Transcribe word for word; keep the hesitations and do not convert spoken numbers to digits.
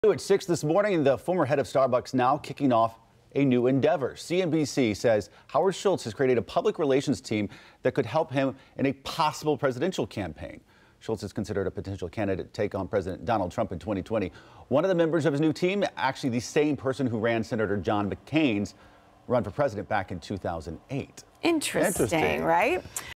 At six this morning, the former head of Starbucks now kicking off a new endeavor. C N B C says Howard Schultz has created a public relations team that could help him in a possible presidential campaign. Schultz is considered a potential candidate to take on President Donald Trump in twenty twenty. One of the members of his new team, actually the same person who ran Senator John McCain's run for president back in two thousand eight. Interesting, Interesting. right?